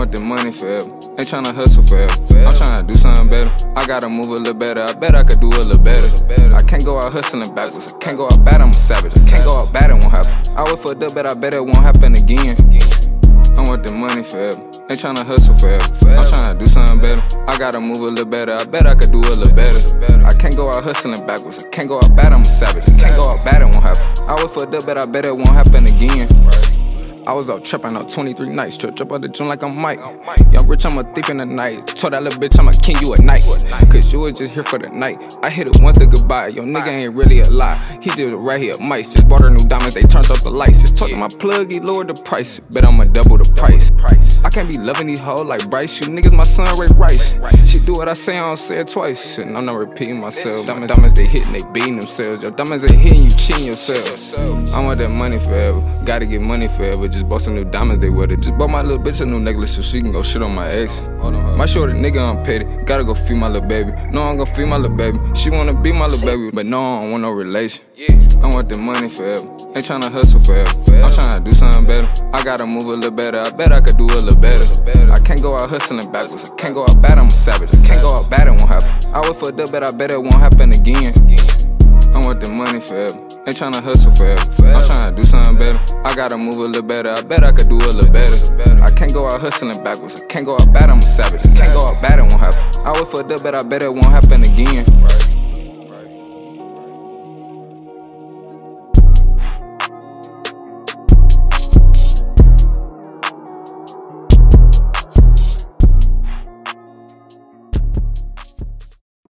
want the money forever, ain't tryna hustle forever. I'm tryna do something better, I gotta move a little better. I bet I could do a little better. I can't go out hustling backwards, I can't go out bad, I'm a savage. I can't go out bad, it won't happen. I wait for the bet, I bet it won't happen again. I want the money forever, ain't tryna hustle forever. I'm tryna do something better, I gotta move a little better. I bet I could do a little better. I can't go out hustling backwards, I can't go out bad, I'm a savage. I can't go out bad, it won't happen. I wait for the bet, I bet it won't happen again. I was out trapping out 23 nights, trip out the gym like I'm Mike. Young rich, I'm a thief in the night. Told that little bitch I'm a king, you a knight. Cause you was just here for the night. I hit it once, to goodbye. Yo, nigga ain't really a lie. He just right here, mice. Just bought her new diamonds, they turned off the lights. Just told him my plug, he lowered the price. Bet I'ma double the price. I can't be loving these hoes like Bryce. You niggas, my son Ray Rice. She do what I say, I don't say it twice. Shit, I'm not repeating myself. Diamonds, they hitting, they beating themselves. Yo, diamonds ain't hitting, you cheating yourself. I want that money forever, gotta get money forever. Just bought some new diamonds, they wear it. Just bought my little bitch a new necklace so she can go shit on my ex. My shorty nigga, I'm petty, gotta go feed my little baby. No, I'm gonna feed my little baby. She wanna be my little baby, but no, I don't want no relation. I want the money forever, ain't tryna hustle forever. I'm tryna do something better, I gotta move a little better. I bet I could do a little better. I can't go out hustling backwards, I can't go out bad, I'm a savage. I can't go out bad, it won't happen. I wait for the bet, I bet it won't happen again. I want the money forever, ain't tryna hustle forever. I'm tryna do something better, I gotta move a little better. I bet I could do a little better. I can't go out hustling backwards, I can't go out bad, I'm a savage. I can't go out bad, it won't happen. I wait for the bet, I bet it won't happen again.